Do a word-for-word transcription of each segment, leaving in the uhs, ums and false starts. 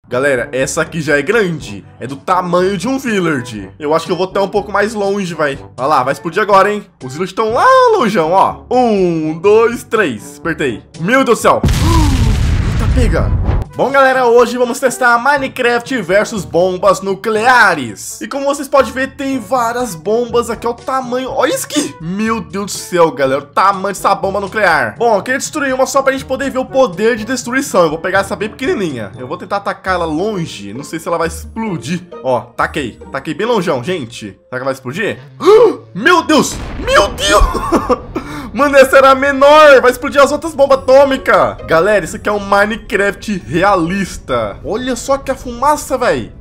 Galera, essa aqui já é grande. É do tamanho de um village. Eu acho que eu vou até um pouco mais longe, vai. Olha lá, vai explodir agora, hein? Os villages estão lá longeão, ó. Um, dois, três. Apertei. Meu Deus do céu. Eita, pega. Bom, galera, hoje vamos testar Minecraft versus bombas nucleares. E como vocês podem ver, tem várias bombas aqui, ó, o tamanho. Olha isso aqui. Meu Deus do céu, galera, o tamanho dessa bomba nuclear. Bom, eu queria destruir uma só pra gente poder ver o poder de destruição. Eu vou pegar essa bem pequenininha. Eu vou tentar atacar ela longe. Não sei se ela vai explodir. Ó, taquei. Taquei bem longeão, gente. Será que ela vai explodir? Meu Deus. Meu Deus. Mano, essa era a menor. Vai explodir as outras bombas atômicas. Galera, isso aqui é um Minecraft realista. Olha só que a fumaça, velho.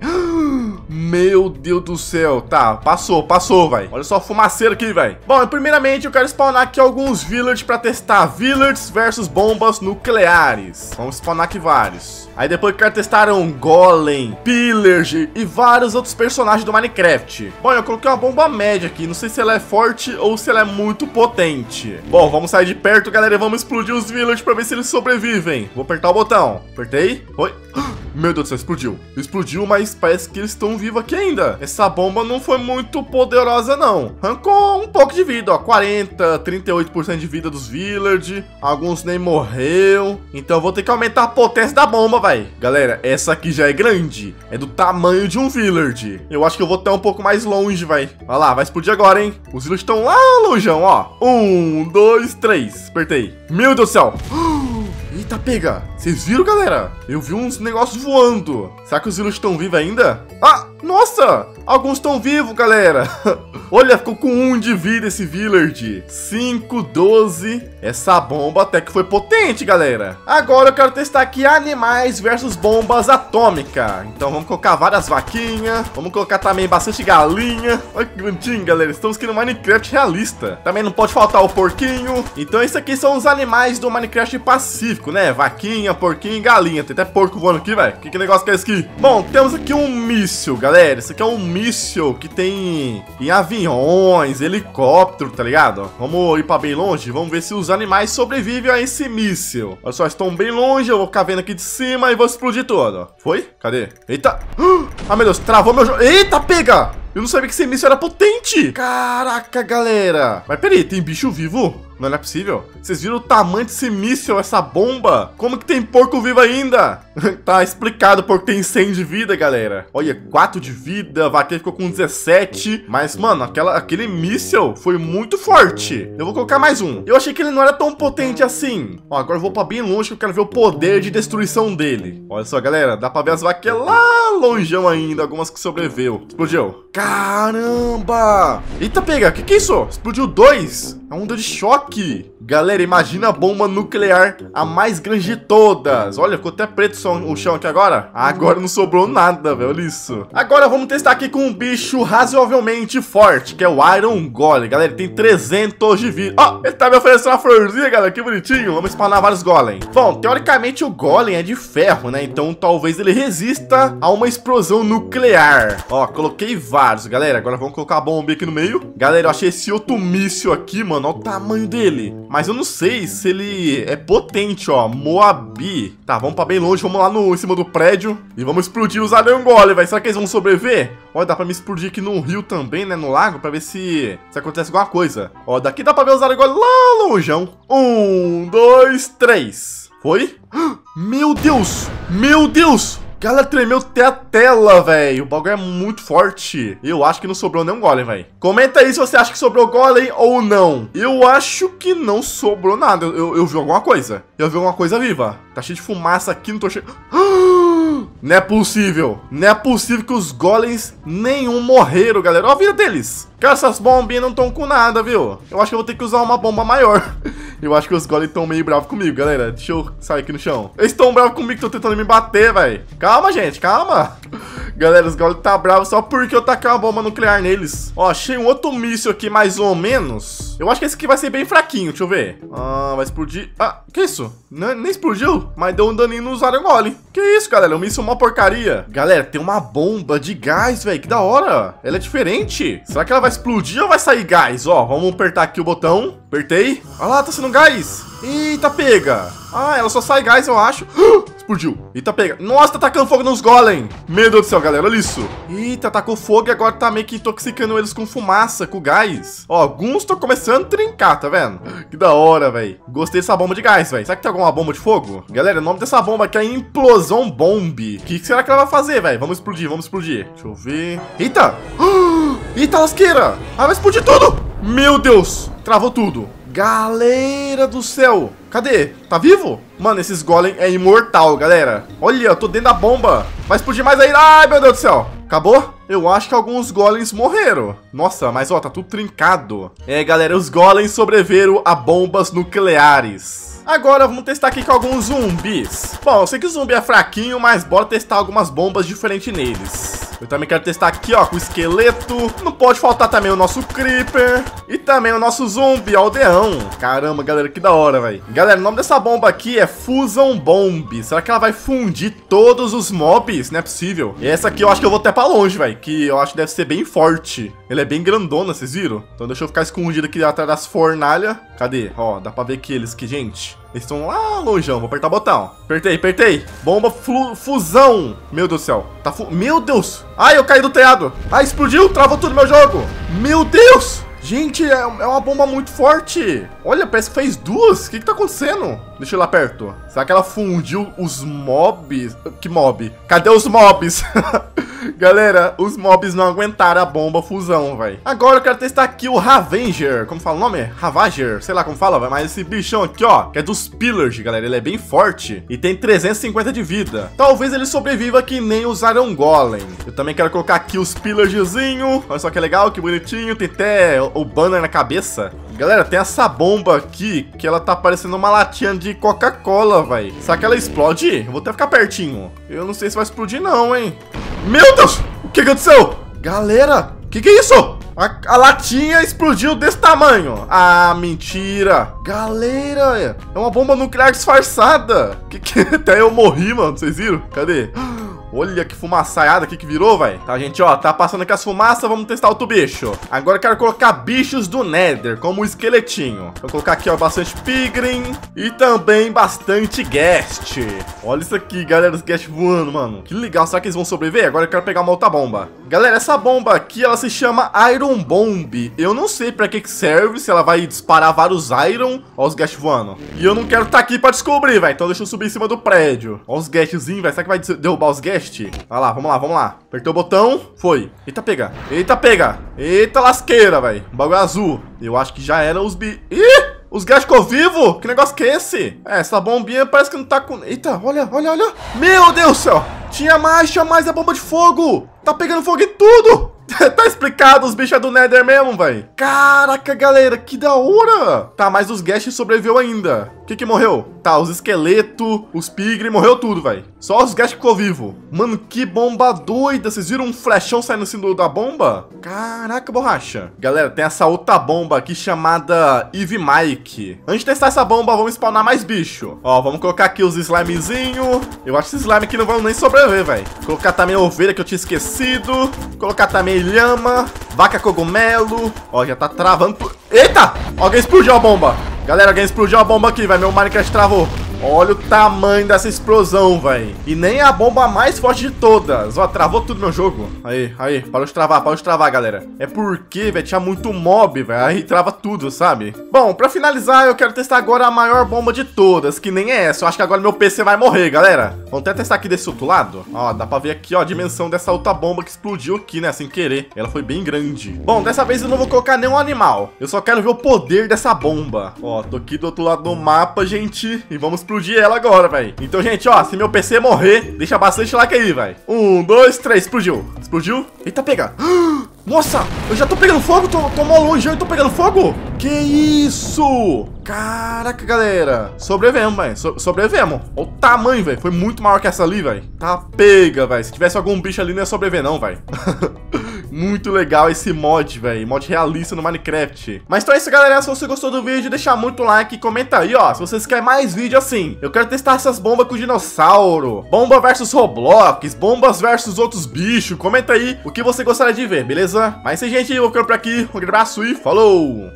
Meu Deus do céu. Tá, passou, passou, velho. Olha só a fumaceira aqui, velho. Bom, primeiramente eu quero spawnar aqui alguns villagers pra testar villagers versus bombas nucleares. Vamos spawnar aqui vários. Aí depois eu quero testar um golem, pillager e vários outros personagens do Minecraft. Bom, eu coloquei uma bomba média aqui. Não sei se ela é forte ou se ela é muito potente. Bom, vamos sair de perto, galera, e vamos explodir os villagers pra ver se eles sobrevivem. Vou apertar o botão. Apertei. Oi. Meu Deus do céu, explodiu. Explodiu, mas parece que eles estão vivos aqui ainda. Essa bomba não foi muito poderosa, não. Arrancou um pouco de vida, ó. quarenta, trinta e oito por cento de vida dos villagers. Alguns nem morreu. Então eu vou ter que aumentar a potência da bomba, vai. Galera, essa aqui já é grande. É do tamanho de um village. Eu acho que eu vou até um pouco mais longe, vai. Olha lá, vai explodir agora, hein? Os villagers estão lá longeão, ó. Um, dois, três. Apertei. Meu Deus do céu. Eita, pega. Vocês viram, galera? Eu vi uns negócios voando. Será que os villagers estão vivos ainda? Ah, nossa! Alguns estão vivos, galera. Olha, ficou com um de vida esse village. cinco, doze. Essa bomba até que foi potente, galera. Agora eu quero testar aqui animais versus bombas atômicas. Então vamos colocar várias vaquinhas. Vamos colocar também bastante galinha. Olha que bonitinho, galera. Estamos aqui no Minecraft realista. Também não pode faltar o porquinho. Então esses aqui são os animais do Minecraft Pacífico, né? Vaquinha, porquinho e galinha. Tem até porco voando aqui, velho. Que, que negócio que é esse aqui? Bom, temos aqui um míssil, galera. Esse aqui é um míssil que tem em aviões, helicóptero, tá ligado? Vamos ir pra bem longe. Vamos ver se os animais sobrevivem a esse míssil. Olha só, estão bem longe. Eu vou ficar vendo aqui de cima e vou explodir tudo. Foi? Cadê? Eita. Ah, meu Deus, travou meu jogo. Eita, pega! Eu não sabia que esse míssil era potente. Caraca, galera. Mas peraí, tem bicho vivo? Não, não é possível. Vocês viram o tamanho desse míssil, essa bomba? Como que tem porco vivo ainda? Tá explicado porque tem cem de vida, galera. Olha, quatro de vida, a vaquinha ficou com dezessete. Mas, mano, aquela, aquele míssil foi muito forte. Eu vou colocar mais um. Eu achei que ele não era tão potente assim. Ó, agora eu vou pra bem longe que eu quero ver o poder de destruição dele. Olha só, galera, dá pra ver as vaquinhas lá longeão ainda, algumas que sobreviveu. Explodiu. Caramba! Eita, pega, que que é isso? Explodiu dois. É uma onda de choque. Galera, imagina a bomba nuclear, a mais grande de todas. Olha, ficou até preto o chão aqui agora. Agora não sobrou nada, velho. Olha isso. Agora vamos testar aqui com um bicho razoavelmente forte, que é o Iron Golem. Galera, ele tem trezentos de vida. Ó, oh, ele tá me oferecendo uma florzinha, galera. Que bonitinho. Vamos spawnar vários Golem. Bom, teoricamente o Golem é de ferro, né? Então talvez ele resista a uma explosão nuclear. Ó, coloquei vários, galera. Agora vamos colocar a bomba aqui no meio. Galera, eu achei esse outro míssil aqui, mano. Olha o tamanho dele. Mas eu não sei se ele é potente, ó. Moabi. Tá, vamos pra bem longe. Vamos lá no, em cima do prédio. E vamos explodir os Iron Golem, velho. Será que eles vão sobreviver? Ó, dá pra me explodir aqui no rio também, né? No lago, pra ver se, se acontece alguma coisa. Ó, daqui dá pra ver os Iron Golem lá longeão. Um, dois, três. Foi? Meu Deus! Meu Deus! Galera, tremeu até a tela, velho. O bagulho é muito forte. Eu acho que não sobrou nenhum golem, velho. Comenta aí se você acha que sobrou golem ou não. Eu acho que não sobrou nada. Eu, eu, eu vi alguma coisa. Eu vi alguma coisa viva. Tá cheio de fumaça aqui, não tô cheio... Não é possível. Não é possível que os golems nenhum morreram, galera. Olha a vida deles. Cara, essas bombinhas não estão com nada, viu? Eu acho que eu vou ter que usar uma bomba maior. Eu acho que os golems estão meio bravos comigo, galera. Deixa eu sair aqui no chão. Eles estão bravos comigo, estão tentando me bater, velho. Calma, gente, calma. Galera, os golems tá bravos só porque eu taquei uma bomba nuclear neles. Ó, achei um outro míssil aqui, mais ou menos. Eu acho que esse aqui vai ser bem fraquinho, deixa eu ver. Ah, vai explodir. Ah, que isso? N nem explodiu, mas deu um daninho nos Iron Golem. Que isso, galera? O míssil é uma porcaria. Galera, tem uma bomba de gás, velho. Que da hora. Ela é diferente. Será que ela vai explodir ou vai sair gás? Ó, vamos apertar aqui o botão. Apertei. Olha lá, tá saindo gás. Eita, pega. Ah, ela só sai gás, eu acho. explodiu. Eita, pega. Nossa, tá atacando fogo nos golem. Meu Deus do céu, galera, olha isso. Eita, atacou fogo e agora tá meio que intoxicando eles com fumaça, com gás. Ó, alguns estão começando a trincar, tá vendo? Que da hora, velho. Gostei dessa bomba de gás, velho. Será que tem alguma bomba de fogo? Galera, o nome dessa bomba aqui é Implosão Bomb. O que, que será que ela vai fazer, velho? Vamos explodir, vamos explodir. Deixa eu ver. Eita! Eita, lasqueira! Ah, vai explodir tudo! Meu Deus! Travou tudo. Galera do céu! Cadê? Tá vivo? Mano, esses golem é imortal, galera. Olha, eu tô dentro da bomba. Vai explodir mais aí. Ai, meu Deus do céu. Acabou? Eu acho que alguns golems morreram. Nossa, mas ó, tá tudo trincado. É, galera, os golems sobreviveram a bombas nucleares. Agora vamos testar aqui com alguns zumbis. Bom, eu sei que o zumbi é fraquinho, mas bora testar algumas bombas diferentes neles. Eu também quero testar aqui, ó, com o esqueleto. Não pode faltar também o nosso creeper. E também o nosso zumbi aldeão. Caramba, galera, que da hora, velho. Galera, o nome dessa bomba aqui é Fusion Bomb. Será que ela vai fundir todos os mobs? Não é possível. E essa aqui eu acho que eu vou até pra longe, velho. Que eu acho que deve ser bem forte. Ela é bem grandona, vocês viram? Então deixa eu ficar escondido aqui atrás das fornalhas. Cadê? Ó, dá pra ver que eles que, gente... Eles estão lá longeão, vou apertar o botão. Apertei, apertei. Bomba fusão. Meu Deus do céu. Tá fu Meu Deus. Ai, eu caí do telhado. Ai, explodiu, travou tudo meu jogo. Meu Deus. Gente, é, é uma bomba muito forte. Olha, parece que fez duas. O que que tá acontecendo? Deixa eu ir lá perto. Será que ela fundiu os mobs? Que mob? Cadê os mobs? Galera, os mobs não aguentaram a bomba fusão, velho. Agora eu quero testar aqui o Ravager. Como fala o nome? Ravager, sei lá como fala, véio. Mas esse bichão aqui, ó, que é dos Pillars, galera. Ele é bem forte e tem trezentos e cinquenta de vida. Talvez ele sobreviva que nem os Iron Golem. Eu também quero colocar aqui os Pillarzinho. Olha só que legal, que bonitinho. Tem até o banner na cabeça. Galera, tem essa bomba aqui que ela tá parecendo uma latinha de Coca-Cola, velho. Será que ela explode? Eu vou até ficar pertinho. Eu não sei se vai explodir não, hein. Meu Deus! O que aconteceu? Galera, o que que é isso? A, a latinha explodiu desse tamanho. Ah, mentira. Galera, é uma bomba nuclear disfarçada. Que que... Até eu morri, mano. Vocês viram? Cadê? Olha que fumaçaiada aqui que virou, velho. Tá, gente, ó, tá passando aqui as fumaças. Vamos testar outro bicho. Agora eu quero colocar bichos do Nether, como o esqueletinho. Vou colocar aqui, ó, bastante Piglin e também bastante Ghast. Olha isso aqui, galera, os Ghast voando, mano. Que legal, será que eles vão sobreviver? Agora eu quero pegar uma outra bomba. Galera, essa bomba aqui, ela se chama Iron Bomb. Eu não sei pra que que serve, se ela vai disparar vários Iron. Ó os Ghast voando. E eu não quero estar aqui pra descobrir, velho. Então deixa eu subir em cima do prédio. Ó os Ghastzinhos, velho. Será que vai derrubar os Ghast? Olha lá, vamos lá, vamos lá. Apertou o botão, foi. Eita, pega. Eita, pega. Eita, lasqueira, velho. Bagulho azul. Eu acho que já era os bi... Ih! Os Ghast ficou vivo? Que negócio que é esse? É, essa bombinha parece que não tá com... Eita, olha, olha, olha. Meu Deus do céu. Tinha mais, tinha mais a bomba de fogo. Tá pegando fogo em tudo. Tá explicado, os bichos é do Nether mesmo, velho. Caraca, galera, que da hora. Tá, mas os Ghast sobreviveu ainda. O que que morreu? Tá, os esqueletos, os Piglin, morreu tudo, velho. Só os Ghast ficou vivo. Mano, que bomba doida. Vocês viram um flechão saindo assim do, da bomba? Caraca, borracha. Galera, tem essa outra bomba aqui chamada Eve Mike. Antes de testar essa bomba, vamos spawnar mais bicho. Ó, vamos colocar aqui os slimezinhos. Eu acho que esses slime aqui não vão nem sobreviver, velho. Colocar também a ovelha que eu tinha esquecido. Colocar também lhama, vaca cogumelo. Ó, já tá travando. Eita! Alguém explodiu a bomba. Galera, alguém explodiu a bomba aqui, velho. Meu Minecraft travou. Olha o tamanho dessa explosão, velho. E nem a bomba mais forte de todas. Ó, travou tudo meu jogo. Aí, aí, parou de travar, parou de travar, galera. É porque, velho, tinha muito mob, velho. Aí trava tudo, sabe? Bom, pra finalizar, eu quero testar agora a maior bomba de todas, que nem é essa. Eu acho que agora meu P C vai morrer, galera. Vamos até testar aqui desse outro lado. Ó, dá pra ver aqui, ó, a dimensão dessa outra bomba que explodiu aqui, né, sem querer. Ela foi bem grande. Bom, dessa vez eu não vou colocar nenhum animal. Eu só quero ver o poder dessa bomba. Ó, tô aqui do outro lado do mapa, gente. E vamos explodir ela agora, velho. Então, gente, ó, se meu P C morrer, deixa bastante like aí, velho. Um, dois, três, explodiu. Explodiu. Eita, pega. Nossa, eu já tô pegando fogo, tô, tô mó longe, eu tô pegando fogo. Que isso? Caraca, galera. Sobrevivemos, velho. So sobrevivemos. Olha o tamanho, velho. Foi muito maior que essa ali, velho. Tá pega, velho. Se tivesse algum bicho ali, não ia sobreviver, não, velho. Muito legal esse mod, velho. Mod realista no Minecraft. Mas então é isso, galera. Se você gostou do vídeo, deixa muito like e comenta aí, ó. Se vocês querem mais vídeo assim. Eu quero testar essas bombas com dinossauro. Bomba versus Roblox. Bombas versus outros bichos. Comenta aí o que você gostaria de ver, beleza? Mas, gente, eu vou ficando por aqui. Um grande abraço e falou!